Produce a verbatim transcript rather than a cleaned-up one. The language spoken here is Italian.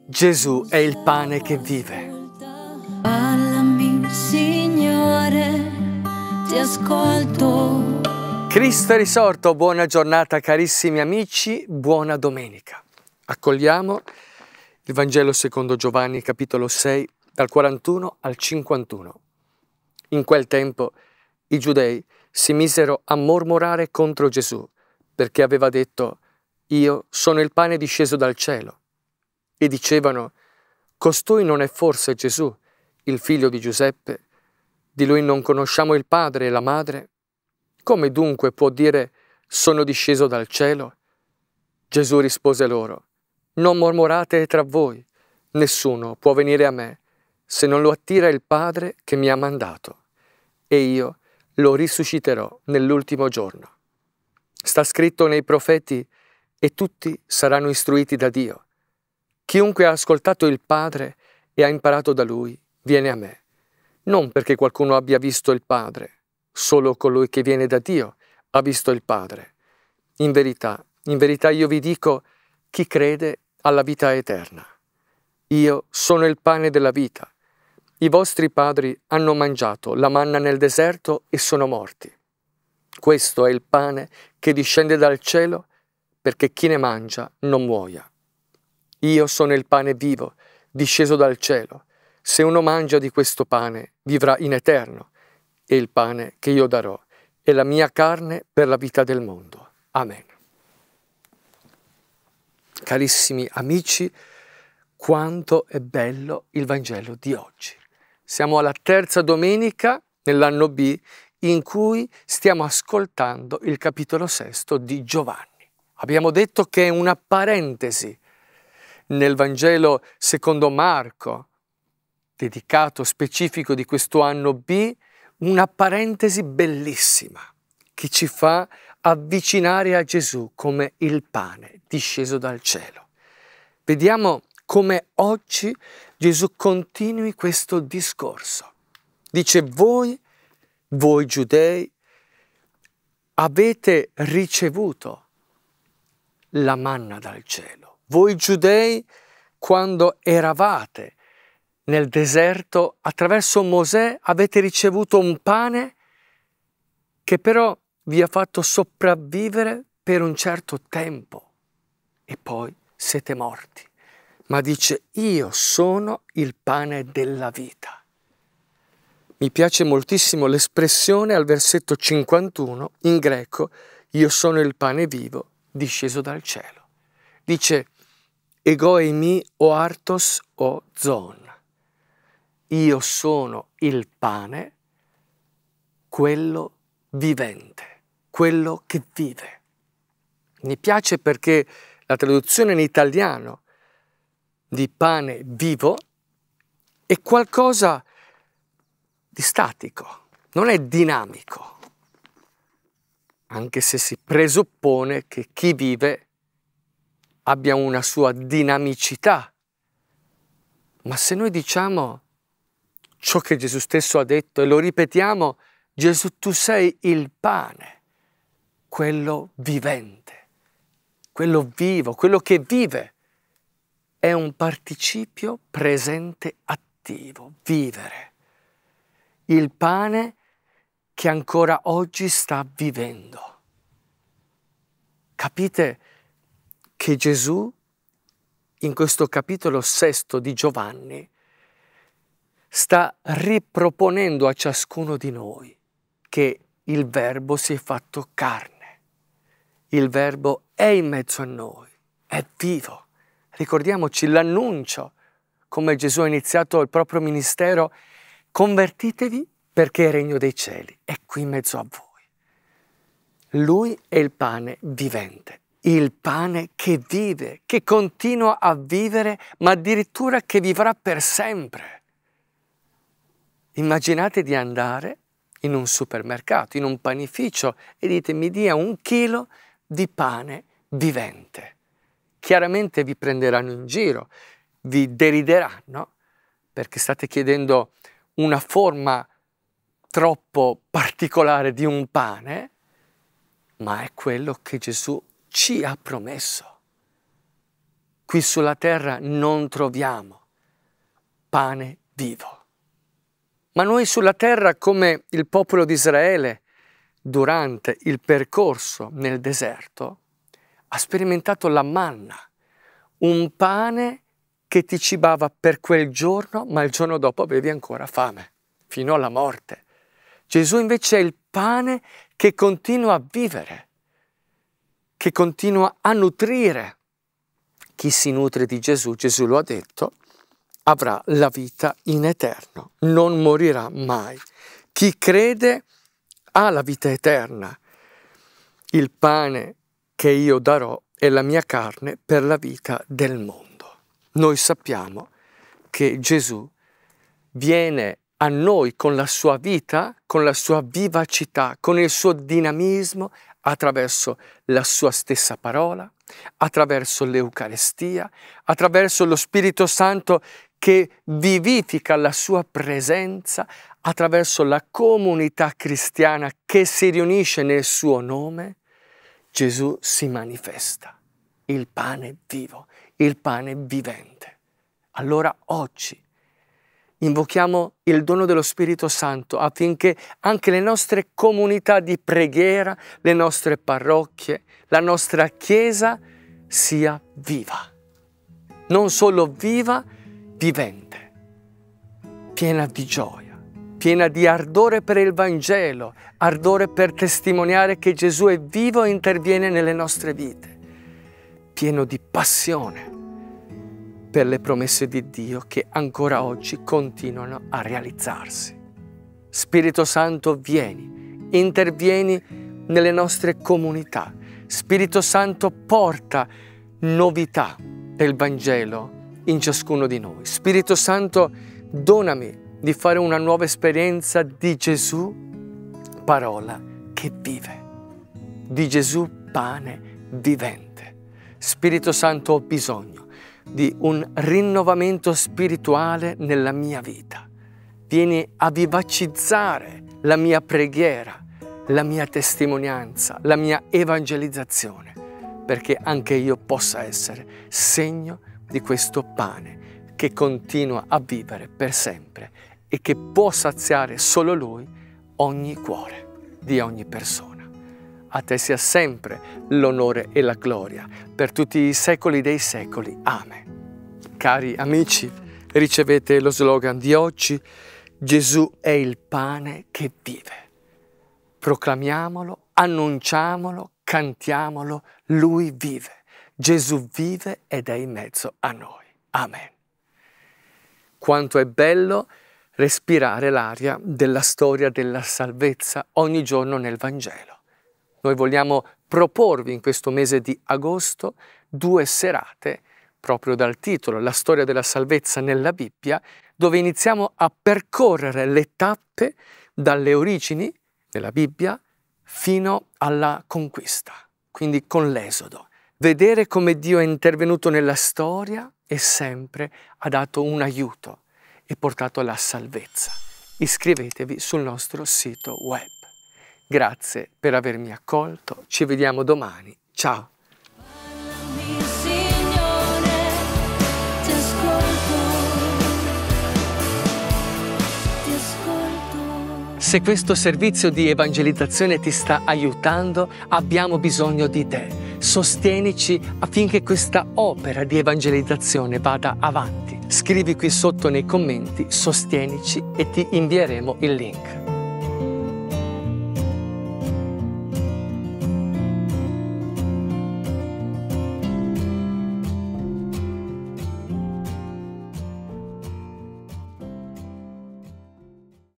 Gesù è il pane che vive. Parlami, Signore, ti ascolto. Cristo è risorto, buona giornata carissimi amici, buona domenica. Accogliamo il Vangelo secondo Giovanni, capitolo sei, dal quarantuno al cinquantuno. In quel tempo i giudei si misero a mormorare contro Gesù, perché aveva detto: «Io sono il pane disceso dal cielo». E dicevano: «Costui non è forse Gesù, il figlio di Giuseppe? Di lui non conosciamo il padre e la madre? Come dunque può dire: sono disceso dal cielo?» Gesù rispose loro: «Non mormorate tra voi, nessuno può venire a me se non lo attira il Padre che mi ha mandato, e io lo risusciterò nell'ultimo giorno. Sta scritto nei profeti, e tutti saranno istruiti da Dio. Chiunque ha ascoltato il Padre e ha imparato da Lui, viene a me, non perché qualcuno abbia visto il Padre, solo colui che viene da Dio ha visto il Padre. In verità, in verità io vi dico, chi crede ha la vita eterna. Io sono il pane della vita. I vostri padri hanno mangiato la manna nel deserto e sono morti. Questo è il pane che discende dal cielo, perché chi ne mangia non muoia. Io sono il pane vivo, disceso dal cielo. Se uno mangia di questo pane, vivrà in eterno, e il pane che io darò è la mia carne per la vita del mondo. Amen». Carissimi amici, quanto è bello il Vangelo di oggi. Siamo alla terza domenica nell'anno B in cui stiamo ascoltando il capitolo sesto di Giovanni. Abbiamo detto che è una parentesi nel Vangelo secondo Marco, dedicato specifico di questo anno B, una parentesi bellissima che ci fa avvicinare a Gesù come il pane disceso dal cielo. Vediamo come oggi Gesù continui questo discorso. Dice: voi, voi giudei, avete ricevuto la manna dal cielo. Voi giudei, quando eravate nel deserto, attraverso Mosè avete ricevuto un pane che però vi ha fatto sopravvivere per un certo tempo e poi siete morti. Ma dice: io sono il pane della vita. Mi piace moltissimo l'espressione al versetto cinquantuno in greco: io sono il pane vivo disceso dal cielo. Dice: ego eimi o artos o zon. Io sono il pane, quello vivente, quello che vive. Mi piace perché la traduzione in italiano di pane vivo è qualcosa di statico, non è dinamico, anche se si presuppone che chi vive abbia una sua dinamicità. Ma se noi diciamo ciò che Gesù stesso ha detto e lo ripetiamo: Gesù, tu sei il pane, quello vivente, quello vivo, quello che vive, è un participio presente attivo, vivere. Il pane che ancora oggi sta vivendo. Capite che Gesù, in questo capitolo sesto di Giovanni, sta riproponendo a ciascuno di noi che il Verbo si è fatto carne. Il Verbo è in mezzo a noi, è vivo. Ricordiamoci l'annuncio, come Gesù ha iniziato il proprio ministero: convertitevi perché il regno dei cieli è qui in mezzo a voi. Lui è il pane vivente, il pane che vive, che continua a vivere, ma addirittura che vivrà per sempre. Immaginate di andare in un supermercato, in un panificio, e dite: mi dia un chilo di pane vivente. Chiaramente vi prenderanno in giro, vi derideranno, perché state chiedendo una forma troppo particolare di un pane, ma è quello che Gesù ci ha promesso. qui sulla terra non troviamo pane vivo. Ma noi sulla terra, come il popolo di Israele, durante il percorso nel deserto, ha sperimentato la manna, un pane che ti cibava per quel giorno, ma il giorno dopo avevi ancora fame, fino alla morte. Gesù invece è il pane che continua a vivere, che continua a nutrire. Chi si nutre di Gesù, Gesù lo ha detto, avrà la vita in eterno, non morirà mai. Chi crede ha la vita eterna. Il pane che io darò è la mia carne per la vita del mondo. Noi sappiamo che Gesù viene a noi con la sua vita, con la sua vivacità, con il suo dinamismo, attraverso la sua stessa parola, attraverso l'Eucaristia, attraverso lo Spirito Santo che vivifica la sua presenza, attraverso la comunità cristiana che si riunisce nel suo nome. Gesù si manifesta, il pane vivo, il pane vivente. Allora oggi invochiamo il dono dello Spirito Santo affinché anche le nostre comunità di preghiera, le nostre parrocchie, la nostra Chiesa sia viva. Non solo viva, vivente, piena di gioia, piena di ardore per il Vangelo, ardore per testimoniare che Gesù è vivo e interviene nelle nostre vite, pieno di passione per le promesse di Dio che ancora oggi continuano a realizzarsi. Spirito Santo, vieni, intervieni nelle nostre comunità. Spirito Santo, porta novità del Vangelo in ciascuno di noi. Spirito Santo, donami di fare una nuova esperienza di Gesù, parola che vive, di Gesù, pane vivente. Spirito Santo, ho bisogno di un rinnovamento spirituale nella mia vita. Vieni a vivacizzare la mia preghiera, la mia testimonianza, la mia evangelizzazione, perché anche io possa essere segno di questo pane che continua a vivere per sempre e che può saziare solo Lui ogni cuore di ogni persona. A te sia sempre l'onore e la gloria per tutti i secoli dei secoli. Amen. Cari amici, ricevete lo slogan di oggi: Gesù è il pane che vive. Proclamiamolo, annunciamolo, cantiamolo, Lui vive. Gesù vive ed è in mezzo a noi. Amen. Quanto è bello respirare l'aria della storia della salvezza ogni giorno nel Vangelo. Noi vogliamo proporvi in questo mese di agosto due serate, proprio dal titolo La storia della salvezza nella Bibbia, dove iniziamo a percorrere le tappe dalle origini della Bibbia fino alla conquista, quindi con l'Esodo. Vedere come Dio è intervenuto nella storia e sempre ha dato un aiuto e portato la salvezza. Iscrivetevi sul nostro sito web. Grazie per avermi accolto, ci vediamo domani, ciao! Parlami, Signore, ti ascolto, ti ascolto. Se questo servizio di evangelizzazione ti sta aiutando, abbiamo bisogno di te. Sostienici affinché questa opera di evangelizzazione vada avanti. Scrivi qui sotto nei commenti, sostienici, e ti invieremo il link.